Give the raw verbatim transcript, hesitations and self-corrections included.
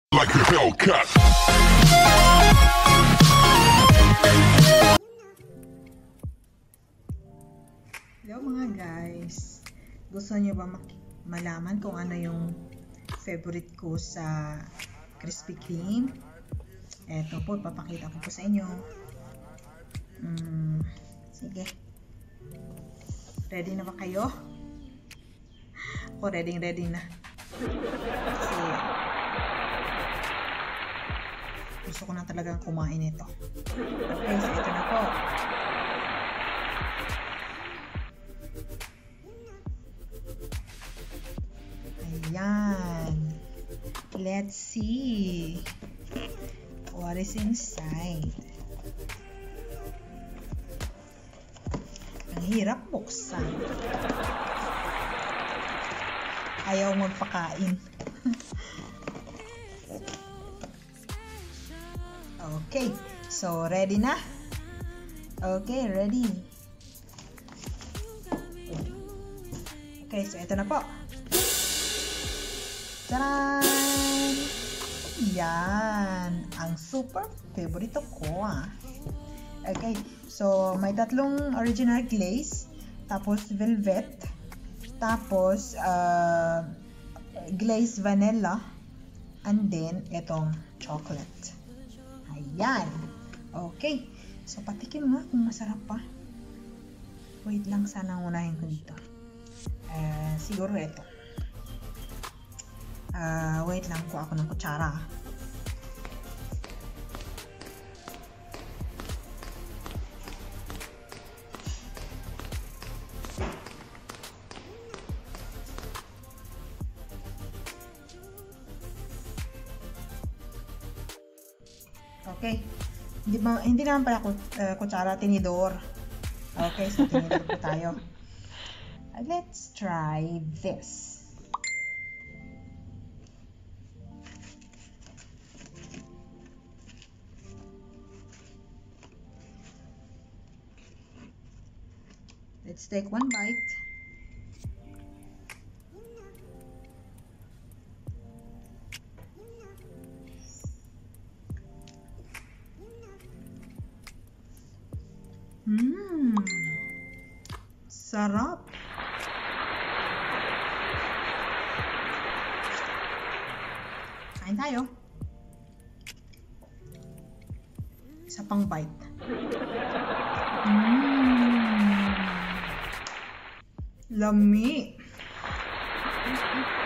Like a Hellcat. Hello mga guys, gusto niyo ba malaman kung ano yung favorite ko sa Krispy Kreme? Eto po, papakita ko po sa inyo. Mm, sige, ready na ba kayo? Ako ready ready na kasi gusto ko na talagang kumain ito. Okay, so ito na po. Ayan. Let's see what is inside. Ang hirap buksan. Ayaw magpakain. Okay, so ready na? Okay, ready. Okay, so ito na po. Taran! Yan! Ang super favorito ko ah. Okay, so may tatlong original glaze, tapos velvet, tapos uh, glaze vanilla, and then itong chocolate. Ayan. Okay. So, patikim nga kung masarap pa. Wait lang, sana unahin ko dito. Uh, siguro ito. Uh, wait lang, kuha ako ng kutsara. Okay. Hindi, ba, hindi naman pala uh, kutsara, tinidor. Okay, so tinidor po tayo. Uh, let's try this. Let's take one bite. Mmm, sarap. Kain tayo. Isa pang bite. Mmm, lami.